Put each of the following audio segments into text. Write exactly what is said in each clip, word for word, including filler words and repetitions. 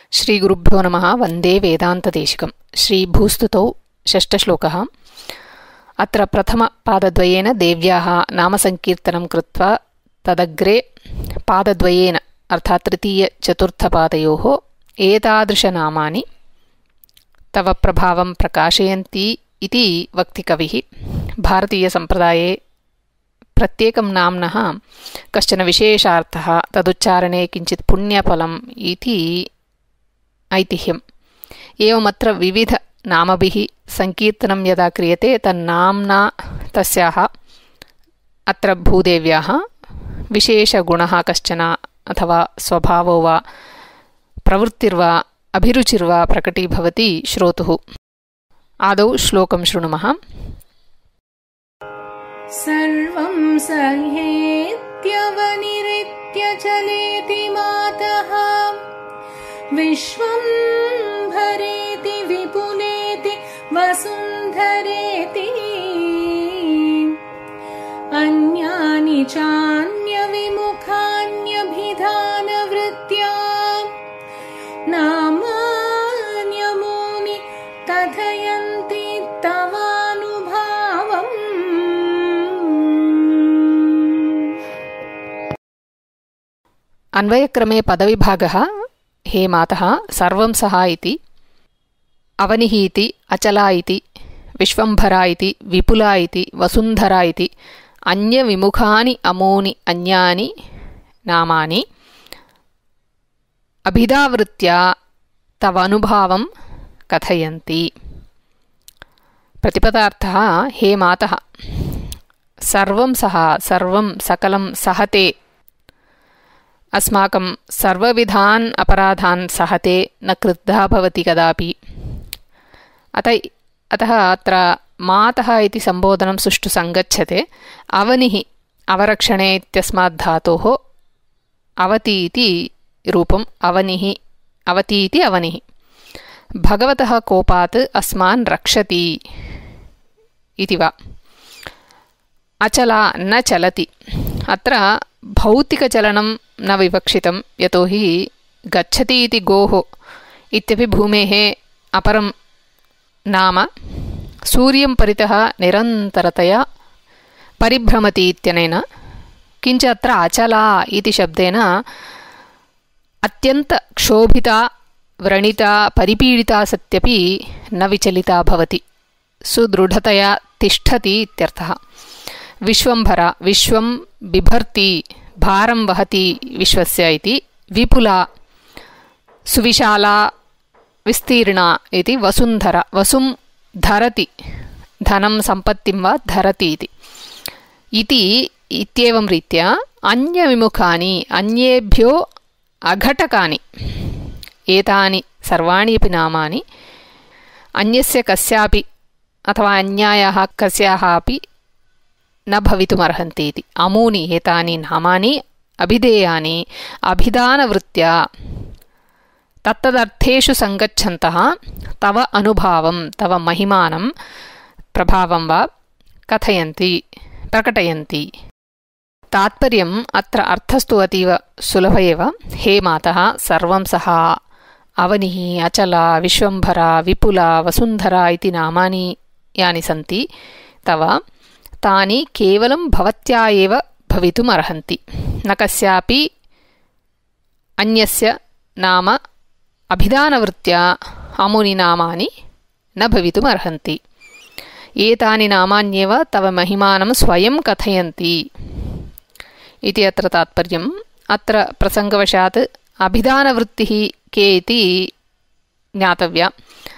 श्रीगुरुभ्यो नमः। वन्दे वेदान्तदेशिकं। श्रीभूस्तुतौ षष्ठश्लोकः। अत्र प्रथमपादद्वयेन देव्याः नामसङ्कीर्तनं कृत्वा तदग्रे पादद्वयेन अर्थात् तृतीयचतुर्थपादयोः एतादृशनामानि तव प्रभावं प्रकाशयन्ति इति वक्ति कविः। भारतीयसम्प्रदाये प्रत्येकं नाम्नः कश्चन विशेषार्थः, तदुच्चारणे किञ्चित् पुण्यफलम् इति ऐतिह्यम्। एवमत्र विविधनामभिः सङ्कीर्तनं यदा क्रियते तन्नाम्ना तस्याः अत्र भूदेव्याः विशेषगुणः कश्चन अथवा स्वभावो वा प्रवृत्तिर्वा अभिरुचिर्वा प्रकटीभवति श्रोतुः। आदौ श्लोकं शृणुमः। सर्वं सहेत्यवनिरित्य चलेति मातः, विश्वं भरेति विपुलेति वसुन्धरेति, अन्यानि चान्यविमुखान्यभिधानवृत्त्या नामान्यमूनि कथयन्ति तवानुभावम्। अन्वयक्रमे पदविभागः। हे मातः, सर्वं सः इति, अवनिः इति, अचला इति, विश्वंभरा इति, विपुला इति, वसुन्धरा इति, अन्यविमुखानि अमूनि अन्यानि नामानि अभिधावृत्त्या तव अनुभावं कथयन्ति। प्रतिपदार्थः। हे मातः, सर्वं सः, सर्वं सकलं सहते, अस्माकं सर्वविधान् अपराधान् सहते, न क्रुद्धः भवति कदापि। अत अतः अत्र मातः इति सम्बोधनं सुष्ठु सङ्गच्छते। अवनिः अवरक्षणे इत्यस्मात् धातोः अवति इति रूपम्। अवनिः अवति इति अवनिः। भगवतः कोपात् अस्मान् रक्षति इति वा। अचला न चलति। अत्र भौतिकचलनं न विवक्षितं, यतोहि गच्छति इति गोः इत्यपि भूमेः अपरं नाम सूर्यं परितः निरन्तरतया परिभ्रमति इत्यनेन। किञ्च अत्र अचला इति शब्देन अत्यन्तक्षोभिता, व्रणिता, परिपीडिता सत्यपि न विचलिता भवति, सुदृढतया तिष्ठति इत्यर्थः। विश्वंभरा, विश्वं बिभर्ति, भारं वहति विश्वस्य इति। विपुला, सुविशाला, विस्तीर्णा इति। वसुन्धरा, वसुं धरति, धनं सम्पत्तिं वा धरति इति। इति इत्येवं रीत्या अन्यविमुखानि, अन्येभ्यो अघटकानि, एतानि सर्वाणि अपि नामानि अन्यस्य कस्यापि अथवा अन्यायाः कस्याः अपि न भवितुमर्हन्ति इति। अमूनि, एतानि नामानि अभिधेयानि अभिधानवृत्त्या तत्तदर्थेषु सङ्गच्छन्तः तव अनुभावं, तव महिमानं, प्रभावं वा कथयन्ति, प्रकटयन्ति। तात्पर्यम् अत्र अर्थस्तु अतीव सुलभ एव। हे मातः, सर्वं सः, अवनिः, अचला, विश्वंभरा, विपुला, वसुन्धरा इति नामानि यानि सन्ति तव, तानि केवलं भवत्या एव भवितुमर्हन्ति, न कस्यापि अन्यस्य नाम अभिधानवृत्त्या अमूनि नामानि न भवितुमर्हन्ति। एतानि नामान्येव तव महिमानं स्वयं कथयन्ति इति अत्र तात्पर्यम्। अत्र प्रसङ्गवशात् अभिधानवृत्तिः के इति ज्ञातव्या।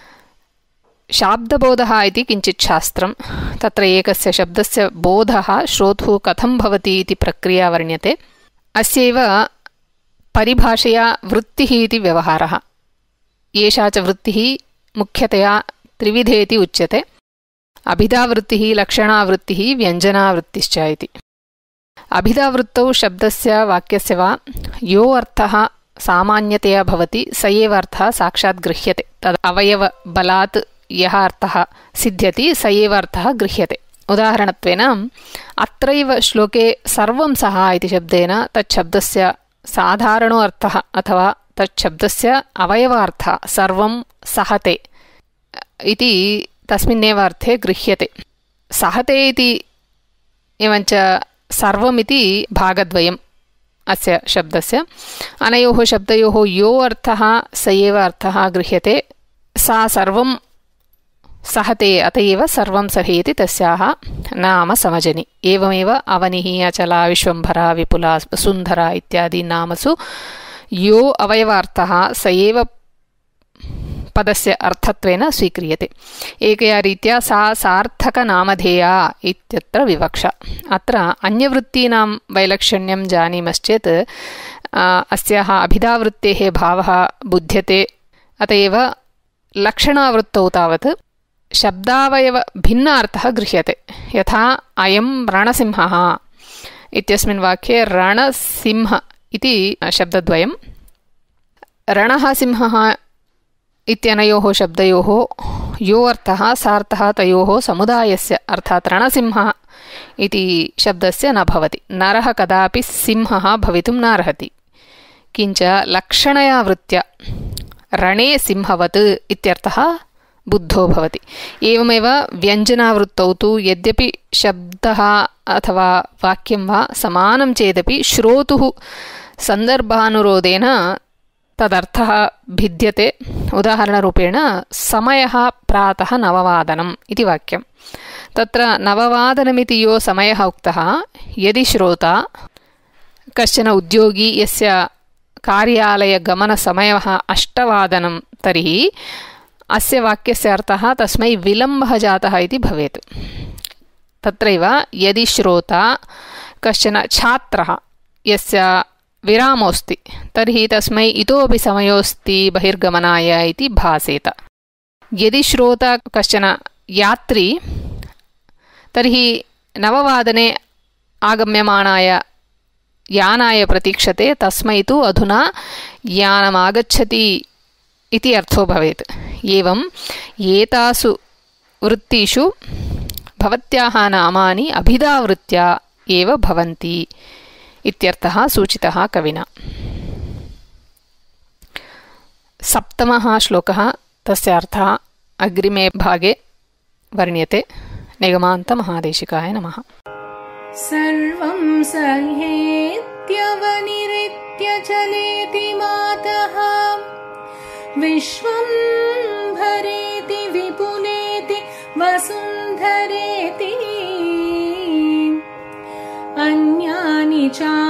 शाब्दबोधः इति किञ्चित् शास्त्रं। तत्र एकस्य शब्दस्य बोधः श्रोतुः कथं भवति इति प्रक्रिया वर्ण्यते। अस्यैव परिभाषया वृत्तिः इति व्यवहारः। एषा च वृत्तिः मुख्यतया त्रिविधेति उच्यते। अभिधावृत्तिः, लक्षणावृत्तिः, व्यञ्जनावृत्तिश्च इति। अभिधावृत्तौ शब्दस्य वाक्यस्य वा यो अर्थः सामान्यतया भवति स एव अर्थः साक्षात् गृह्यते। तद् अवयवबलात् यः अर्थः सिद्ध्यति स एव अर्थः गृह्यते। उदाहरणत्वेन अत्रैव श्लोके सर्वं सः इति शब्देन तच्छब्दस्य साधारणो अर्थः अथवा तच्छब्दस्य अवयवार्थः सर्वं सहते इति तस्मिन्नेव अर्थे गृह्यते। सहते इति एवञ्च सर्वमिति भागद्वयम् अस्य शब्दस्य। अनयोः शब्दयोः यो अर्थः स एव अर्थः गृह्यते। सा सर्वं सहते अत एव सर्वं सहेति तस्याः नाम समजनि। एवमेव अवनिः, अचला, विश्वम्भरा, विपुला, सुन्दरा इत्यादि नामसु यो अवयवार्थः स एव पदस्य अर्थत्वेन स्वीक्रियते। एकया रीत्या सा सार्थकनामधेया इत्यत्र विवक्षा। अत्र अन्यवृत्तीनां वैलक्षण्यं जानीमश्चेत् अस्याः अभिधावृत्तेः भावः बुध्यते। अत एव लक्षणावृत्तौ तावत् शब्दावयव भिन्नार्थः गृह्यते। यथा अयं रणसिंहः इत्यस्मिन् वाक्ये रणसिंह इति शब्दद्वयं, रणः सिंहः इत्यनयोः शब्दयोः यो अर्थः सार्थः तयोः समुदायस्य अर्थात् रणसिंहः इति शब्दस्य न भवति। नरः कदापि सिंहः भवितुं नार्हति। किञ्च लक्षणया वृत्त्या रणे सिंहवत् इत्यर्थः बुद्धो भवति। एवमेव व्यञ्जनावृत्तौ तु यद्यपि शब्दः अथवा वाक्यं वा समानं चेदपि श्रोतुः सन्दर्भानुरोधेन तदर्थः भिद्यते। उदाहरणरूपेण समयः प्रातः नववादनम् इति वाक्यं। तत्र नववादनमिति यो समयः उक्तः, यदि श्रोता कश्चन उद्योगी यस्य कार्यालयगमनसमयः अष्टवादनं तर्हि अस्य वाक्यस्य अर्थः तस्मै विलम्बः जातः इति भवेत्। तत्रैव यदि श्रोता कश्चन छात्रः यस्य विरामोऽस्ति तर्हि तस्मै इतोपि समयोऽस्ति बहिर्गमनाय इति भासेत। यदि श्रोता कश्चन यात्री तर्हि नववादने आगम्यमाणाय यानाय प्रतीक्षते, तस्मै तु अधुना यानमागच्छति इति अर्थो भवेत्। एवम् एतासु वृत्तिषु भवत्याः नामानि अभिधावृत्त्या एव भवन्ति इत्यर्थः सूचितः कविना। सप्तमः श्लोकः, तस्य अर्थः अग्रिमे भागे वर्ण्यते। निगमान्तमहादेशिकाय नमः। सर्वं सहेत्यवनिरित्य चलेति मातः, विश्वं भरेति विपुलेति वसुन्धरेति, अन्यानि चा